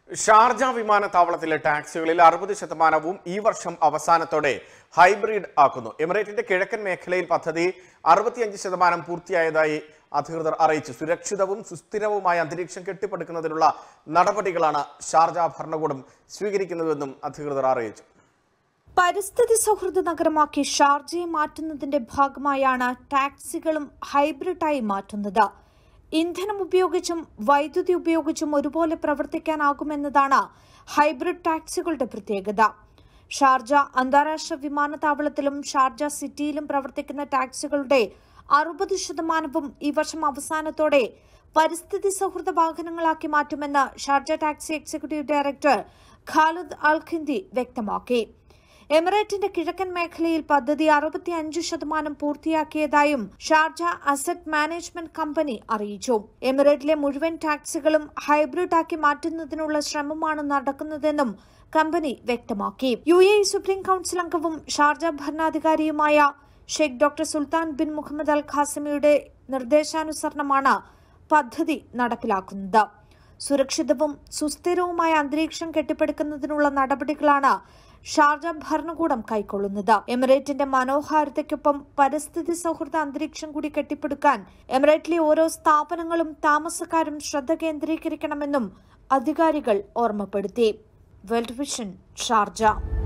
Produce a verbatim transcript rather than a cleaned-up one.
Sharjah വിമാനത്താവളത്തിലെ ടാക്സികളിൽ അറുപത് ശതമാനവും ഈ വർഷം അവസാനത്തോടെ ഹൈബ്രിഡ് ആക്കുന്നു. എമിറേറ്റിന്റെ കിഴക്കൻ മേഖലയിൽ പദ്ധതി അറുപത്തിയഞ്ച് ശതമാനം പൂർത്തിയായതായി അധികൃതർ അറിയിച്ചു. സുരക്ഷിതവും സുസ്ഥിരവുമായ അന്തരീക്ഷം കെട്ടിപ്പടുക്കുന്നതിനുള്ള നടപടികളാണ് ഷാർജ ഭരണകൂടം സ്വീകരിക്കുന്നതെന്നും അധികൃതർ അറിയിച്ചു. പരിസ്ഥിതി സൗഹൃദ നഗരമാക്കി ഷാർജയെ മാറ്റുന്നതിന്റെ ഭാഗമായാണ് ടാക്സികളും ഹൈബ്രിഡായി മാറ്റുന്നത്. ഇന്ധനം ഉപയോഗിച്ചും വൈദ്യുതി ഉപയോഗിച്ചും ഒരുപോലെ പ്രവർത്തിക്കാനാകുമെന്നതാണ് ഹൈബ്രിഡ് ടാക്സികളുടെ പ്രത്യേകത. ഷാർജ അന്താരാഷ്ട്ര വിമാനത്താവളത്തിലും ഷാർജ സിറ്റിയിലും പ്രവർത്തിക്കുന്ന ടാക്സികളുടെ അറുപത് ശതമാനവും ഈ വർഷം അവസാനത്തോടെ പരിസ്ഥിതി സൗഹൃദ വാഹനങ്ങളാക്കി മാറ്റുമെന്ന് Sharjah taxi executive director Khalid Al Khindi വ്യക്തമാക്കി. എമിറേറ്റിന്റെ കിഴക്കൻ മേഖലയിൽ പദ്ധതി അറുപത്തിയഞ്ച് ശതമാനം പൂർത്തിയാക്കിയതായും ഷാർജ അസറ്റ് മാനേജ്മെന്റ് കമ്പനി അറിയിച്ചു. എമിറേറ്റിലെ മുഴുവൻ ടാക്സികളും ഹൈബ്രിഡ് ആക്കി മാറ്റുന്നതിനുള്ള ശ്രമമാണ് നടക്കുന്നതെന്നും കമ്പനി വ്യക്തമാക്കി. യു എ സുപ്രീം കൌൺസിൽ അംഗവും ഷാർജ ഭരണാധികാരിയുമായ Sheikh doctor Sultan bin Muhammad Al ഖാസിമിയുടെ നിർദ്ദേശാനുസരണമാണ് പദ്ധതി നടപ്പിലാക്കുന്നത്. സുരക്ഷിതവും സുസ്ഥിരവുമായ അന്തരീക്ഷം കെട്ടിപ്പടുക്കുന്നതിനുള്ള നടപടികളാണ് ഷാർജ ഭരണകൂടം കൈക്കൊള്ളുന്നത്. എമിറേറ്റിന്റെ മനോഹാരിതയ്ക്കൊപ്പം പരിസ്ഥിതി സൗഹൃദ അന്തരീക്ഷം കൂടി കെട്ടിപ്പടുക്കാൻ എമിറേറ്റിലെ ഓരോ സ്ഥാപനങ്ങളും താമസക്കാരും ശ്രദ്ധ കേന്ദ്രീകരിക്കണമെന്നും അധികാരികൾ ഓർമ്മപ്പെടുത്തി. World Vision, Sharjah.